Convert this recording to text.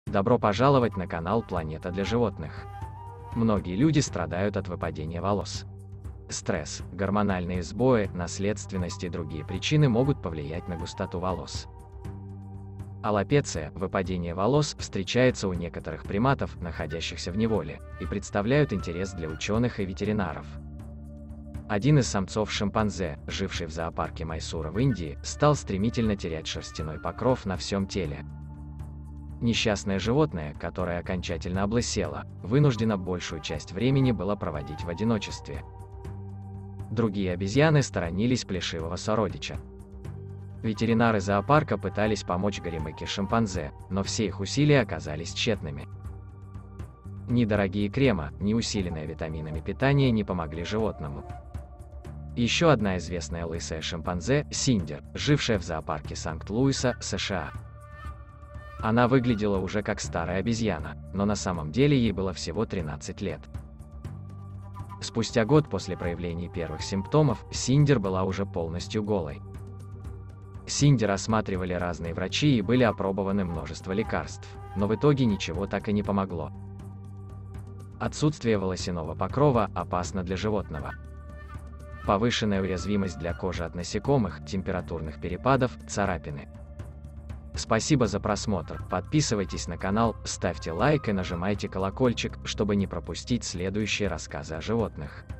Добро пожаловать на канал Планета для животных. Многие люди страдают от выпадения волос. Стресс, гормональные сбои, наследственность и другие причины могут повлиять на густоту волос. Алопеция, выпадение волос, встречается у некоторых приматов, находящихся в неволе, и представляют интерес для ученых и ветеринаров. Один из самцов шимпанзе, живший в зоопарке Майсура в Индии, стал стремительно терять шерстяной покров на всем теле. Несчастное животное, которое окончательно облысело, вынуждено большую часть времени было проводить в одиночестве. Другие обезьяны сторонились плешивого сородича. Ветеринары зоопарка пытались помочь горемыке шимпанзе, но все их усилия оказались тщетными. Ни дорогие крема, ни усиленное витаминами питание не помогли животному. Еще одна известная лысая шимпанзе – Синдер, жившая в зоопарке Санкт-Луиса, США. Она выглядела уже как старая обезьяна, но на самом деле ей было всего 13 лет. Спустя год после проявления первых симптомов, Синдер была уже полностью голой. Синдер осматривали разные врачи и были опробованы множество лекарств, но в итоге ничего так и не помогло. Отсутствие волосяного покрова опасно для животного. Повышенная уязвимость для кожи от насекомых, температурных перепадов, царапины. Спасибо за просмотр, подписывайтесь на канал, ставьте лайк и нажимайте колокольчик, чтобы не пропустить следующие рассказы о животных.